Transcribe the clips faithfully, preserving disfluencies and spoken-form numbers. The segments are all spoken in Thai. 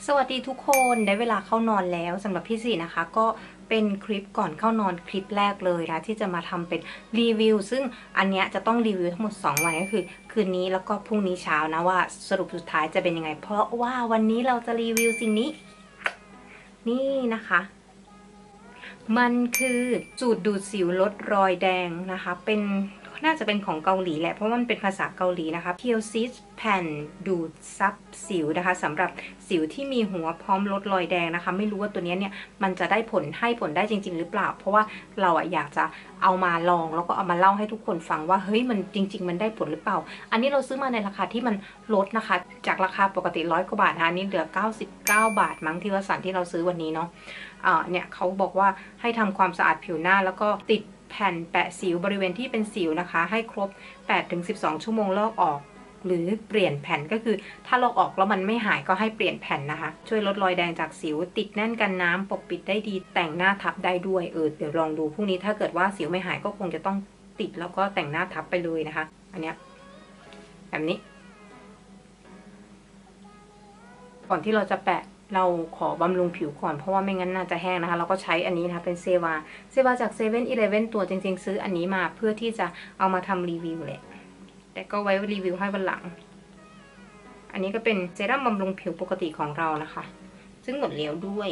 สวัสดีทุกคนได้เวลาเข้านอนแล้วสำหรับพี่สี่นะคะก็เป็นคลิปก่อนเข้านอนคลิปแรกเลยนะที่จะมาทำเป็นรีวิวซึ่งอันเนี้ยจะต้องรีวิวทั้งหมดสองวันก็คือคืนนี้แล้วก็พรุ่งนี้เช้านะว่าสรุปสุดท้ายจะเป็นยังไงเพราะว่าวันนี้เราจะรีวิวสิ่งนี้นี่นะคะมันคือสูตรดูดสิวลดรอยแดงนะคะเป็นน่าจะเป็นของเกาหลีแหละเพราะมันเป็นภาษาเกาหลีนะคะเพียวซิสแผ่นดูดซับสิวนะคะสำหรับสิวที่มีหัวพร้อมลดรอยแดงนะคะไม่รู้ว่าตัวนี้เนี่ยมันจะได้ผลให้ผลได้จริงๆหรือเปล่าเพราะว่าเราอะอยากจะเอามาลองแล้วก็เอามาเล่าให้ทุกคนฟังว่าเฮ้ยมันจริงๆมันได้ผลหรือเปล่าอันนี้เราซื้อมาในราคาที่มันลดนะคะจากราคาปกติร้อยกว่าบาทนะนี่เหลือเก้าสิบเก้าบาทมั้งที่วสันที่เราซื้อวันนี้เนาะอ่าเนี่ยเขาบอกว่าให้ทำความสะอาดผิวหน้าแล้วก็ติดแผ่นแปะสิวบริเวณที่เป็นสิวนะคะให้ครบ แปดถึงสิบสอง ชั่วโมงลอกออกหรือเปลี่ยนแผ่นก็คือถ้าลอกออกแล้วมันไม่หายก็ให้เปลี่ยนแผ่นนะคะช่วยลดรอยแดงจากสิวติดแน่นกันน้ำปกปิดได้ดีแต่งหน้าทับได้ด้วยเออเดี๋ยวลองดูพรุ่งนี้ถ้าเกิดว่าสิวไม่หายก็คงจะต้องติดแล้วก็แต่งหน้าทับไปเลยนะคะอันเนี้ยแบบนี้ก่อนที่เราจะแปะเราขอบำรุงผิวก่อนเพราะว่าไม่งั้นน่าจะแห้งนะคะเราก็ใช้อันนี้นะคะเป็นเซวาเซวาจากเซเว่นอีเลฟเว่นตัวจริงๆซื้ออันนี้มาเพื่อที่จะเอามาทำรีวิวแหละแต่ก็ไว้รีวิวให้วันหลังอันนี้ก็เป็นเซรั่มบำรุงผิวปกติของเรานะคะซึ่งหมดแล้วด้วย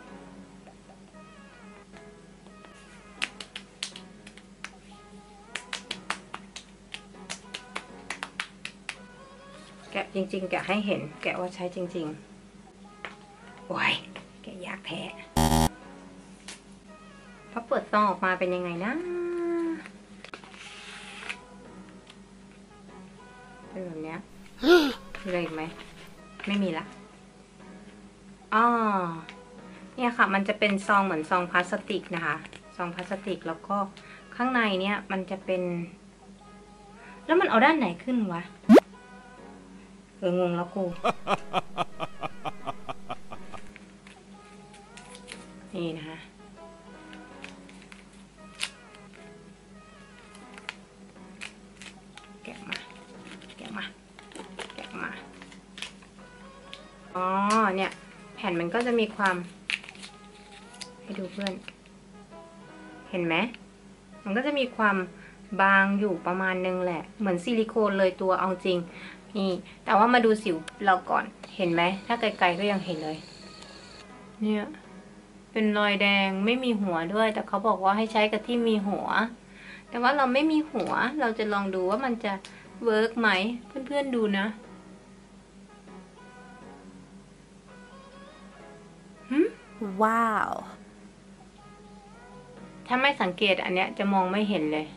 แกะจริงๆแกะให้เห็นแกะว่าใช้จริงๆโอ้ยแกะยากแท้พอเปิดซองออกมาเป็นยังไงนะเป็นแบบเนี้ยมีอะไรอีกไหมไม่มีละอ๋อเนี่ยค่ะมันจะเป็นซองเหมือนซองพลาสติกนะคะซองพลาสติกแล้วก็ข้างในเนี่ยมันจะเป็นแล้วมันเอาด้านไหนขึ้นวะเอองงแล้วกูนี่นะคะแกะมาแกะมาแกะมาอ๋อเนี่ยแผ่นมันก็จะมีความให้ดูเพื่อนเห็นไหมมันก็จะมีความบางอยู่ประมาณนึงแหละเหมือนซิลิโคนเลยตัวเอาจริงนี่แต่ว่ามาดูสิวเราก่อนเห็นไหมถ้าไกลๆก็ยังเห็นเลยเนี่ยเป็นรอยแดงไม่มีหัวด้วยแต่เขาบอกว่าให้ใช้กับที่มีหัวแต่ว่าเราไม่มีหัวเราจะลองดูว่ามันจะเวิร์กไหมเพื่อนๆดูนะว้าวถ้าไม่สังเกตอันเนี้ยจะมองไม่เห็นเลย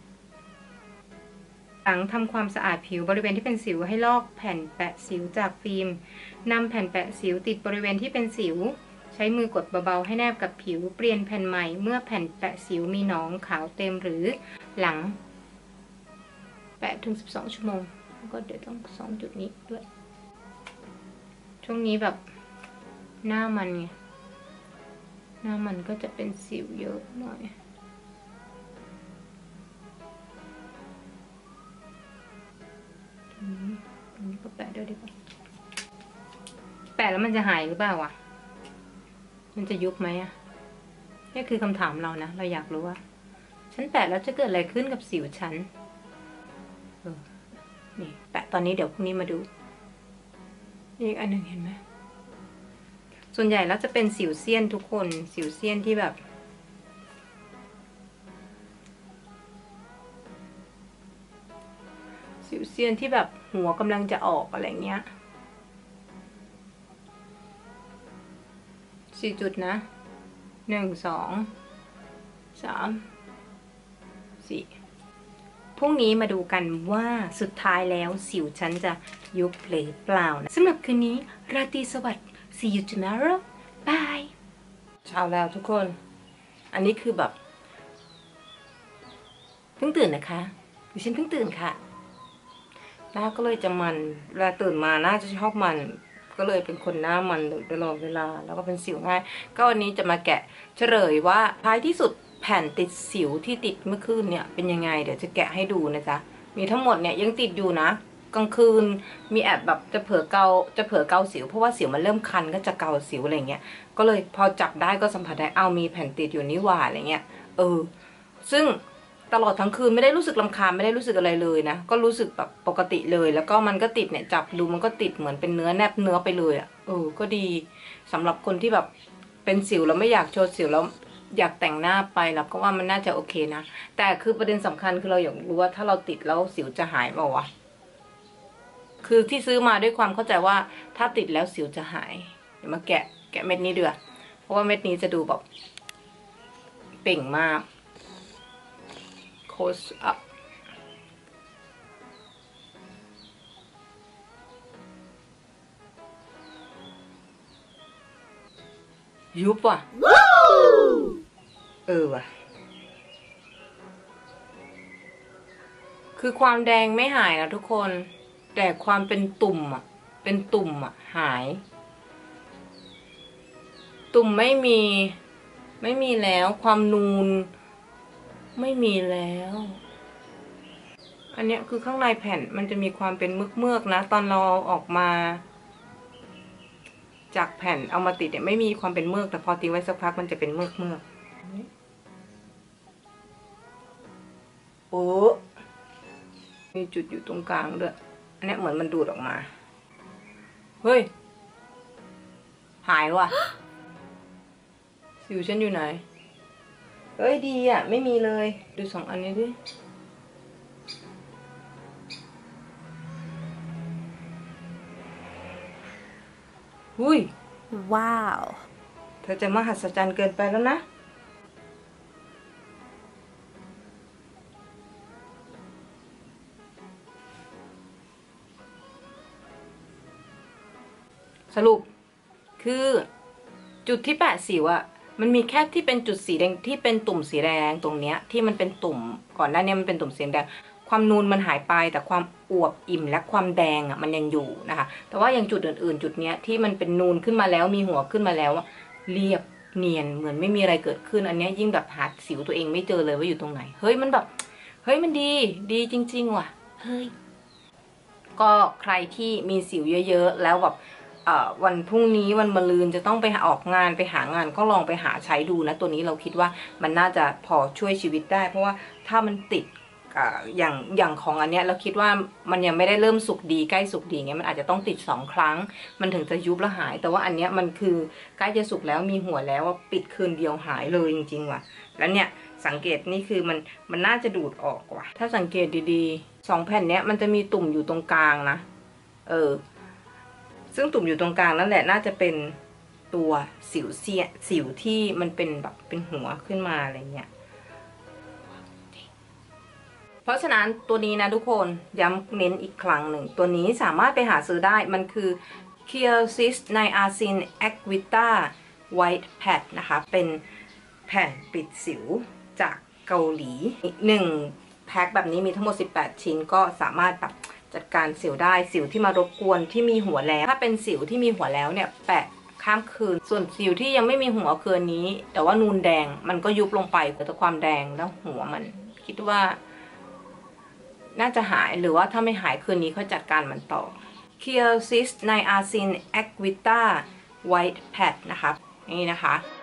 หลังทำความสะอาดผิวบริเวณที่เป็นสิวให้ลอกแผ่นแปะสิวจากฟิล์มนำแผ่นแปะสิวติดบริเวณที่เป็นสิวใช้มือกดเบาๆให้แนบกับผิวเปลี่ยนแผ่นใหม่เมื่อแผ่นแปะสิวมีหนองขาวเต็มหรือหลังแปดถึงสิบสองชั่วโมงแล้วก็เดี๋ยวต้องสองจุดนี้ด้วยช่วงนี้แบบหน้ามันไงหน้ามันก็จะเป็นสิวเยอะหน่อยอันนี้ก็แปะด้วยดีกว่าแปะแล้วมันจะหายหรือเปล่าวะมันจะยุบไหมอะนี่คือคำถามเรานะเราอยากรู้ว่าฉันแปะแล้วจะเกิดอะไรขึ้นกับสิวฉันเออนี่แปะตอนนี้เดี๋ยวพรุ่งนี้มาดูอีกอันหนึ่งเห็นไหมส่วนใหญ่แล้วจะเป็นสิวเซียนทุกคนสิวเซียนที่แบบสิวเซียนที่แบบหัวกำลังจะออกอะไรเงี้ยสี่จุดนะหนึ่งสองสามสี่พรุ่งนี้มาดูกันว่าสุดท้ายแล้วสิวฉันจะยุบหรือเปล่านะสำหรับคืนนี้ราตรีสวัสดิ์ see you tomorrow bye เช้าแล้วทุกคนอันนี้คือแบบเพิ่งตื่นนะคะดิฉันเพิ่งตื่นค่ะหน้าก็เลยจะมันเวลาตื่นมาหน้าจะชอบมันก็เลยเป็นคนหน้ามันตลอดเวลาแล้วก็เป็นสิวง่ายก็วันนี้จะมาแกะเฉลยว่าท้ายที่สุดแผ่นติดสิวที่ติดเมื่อคืนเนี่ยเป็นยังไงเดี๋ยวจะแกะให้ดูนะจ๊ะมีทั้งหมดเนี่ยยังติดอยู่นะกลางคืนมีแอบแบบจะเผลอเกาจะเผลอเกาสิวเพราะว่าสิวมันเริ่มคันก็จะเกาสิวอะไรเงี้ยก็เลยพอจับได้ก็สัมผัสได้เอามีแผ่นติดอยู่นี่หว่าอะไรเงี้ยเออซึ่งตลอดทั้งคืนไม่ได้รู้สึกรำคาญไม่ได้รู้สึกอะไรเลยนะก็รู้สึกแบบปกติเลยแล้วก็มันก็ติดเนี่ยจับดูมันก็ติดเหมือนเป็นเนื้อแนบเนื้อไปเลยอ่ะเออก็ดีสำหรับคนที่แบบเป็นสิวแล้วไม่อยากโชว์สิวแล้วอยากแต่งหน้าไปแล้วก็ว่ามันน่าจะโอเคนะแต่คือประเด็นสำคัญคือเราอยากรู้ว่าถ้าเราติดแล้วสิวจะหายเปล่าวะคือที่ซื้อมาด้วยความเข้าใจว่าถ้าติดแล้วสิวจะหายเดี๋ยวมาแกะแกะเม็ดนี้เดือดเพราะว่าเม็ดนี้จะดูแบบเป่งมากclose up ยุบว่ะเออว่ะคือความแดงไม่หายนะทุกคนแต่ความเป็นตุ่มอ่ะเป็นตุ่มอ่ะหายตุ่มไม่มีไม่มีแล้วความนูนไม่มีแล้วอันนี้คือข้างในแผ่นมันจะมีความเป็นเมือกๆนะตอนเราเอาออกมาจากแผ่นเอามาติดเนี่ยไม่มีความเป็นเมือกแต่พอทิ้งไว้สักพักมันจะเป็นเมือกเมือกโอ้มีจุดอยู่ตรงกลางด้วยอันนี้เหมือนมันดูดออกมาเฮ้ยหายว่ะสิวฉันอยู่ไหนเอ้ยดีอ่ะไม่มีเลยดูสองอันนี้ดิอุ้ยว้าวเธอจะมหัศจรรย์เกินไปแล้วนะสรุปคือจุดที่แปะสิวอะมันมีแค่ที่เป็นจุดสีแดงที่เป็นตุ่มสีแดงตรงเนี้ยที่มันเป็นตุ่มก่อนหน้านี้มันเป็นตุ่มสีแดงความนูนมันหายไปแต่ความอวบอิ่มและความแดงอะมันยังอยู่นะคะแต่ว่าอย่างจุดอื่นๆจุดเนี้ยที่มันเป็นนูนขึ้นมาแล้วมีหัวขึ้นมาแล้วเรียบเนียนเหมือนไม่มีอะไรเกิดขึ้นอันนี้ยิ่งแบบหาสิวตัวเองไม่เจอเลยว่าอยู่ตรงไหนเฮ้ยมันแบบเฮ้ยมันดีดีจริงๆว่ะเฮ้ยก็ใครที่มีสิวเยอะๆแล้วแบบวันพรุ่งนี้วันมะรืนจะต้องไปออกงานไปหางานก็ลองไปหาใช้ดูนะตัวนี้เราคิดว่ามันน่าจะพอช่วยชีวิตได้เพราะว่าถ้ามันติดอย่างอย่างของอันเนี้ยเราคิดว่ามันยังไม่ได้เริ่มสุกดีใกล้สุกดีเงี้ยมันอาจจะต้องติดสองครั้งมันถึงจะยุบและหายแต่ว่าอันเนี้ยมันคือใกล้จะสุกแล้วมีหัวแล้วว่าปิดคืนเดียวหายเลยจริงๆว่ะแล้วเนี่ยสังเกตนี่คือมันมันน่าจะดูดออกว่ะถ้าสังเกตดีๆสองแผ่นเนี้ยมันจะมีตุ่มอยู่ตรงกลางนะเออซึ่งตุ่มอยู่ตรงกลางนั่นแหละน่าจะเป็นตัวสิวเสียสิวที่มันเป็นแบบเป็นหัวขึ้นมาอะไรเงี้ยเพราะฉะนั้นตัวนี้นะทุกคนย้ำเน้นอีกครั้งหนึ่งตัวนี้สามารถไปหาซื้อได้มันคือ Kiehl's Niacin Acvita White Pad นะคะเป็นแผ่นปิดสิวจากเกาหลีหนึ่งแพ็คแบบนี้มีทั้งหมดสิบแปดชิ้นก็สามารถแบบจัดการสิวได้สิวที่มารบกวนที่มีหัวแล้วถ้าเป็นสิวที่มีหัวแล้วเนี่ยแปะข้ามคืนส่วนสิวที่ยังไม่มีหัวคืนนี้แต่ว่านูนแดงมันก็ยุบลงไปแต่ความแดงแล้วหัวมันคิดว่าน่าจะหายหรือว่าถ้าไม่หายคืนนี้ค่อยจัดการมันต่อ Kiehl's Niacin Acvita White Pad นะคะนี่นะคะ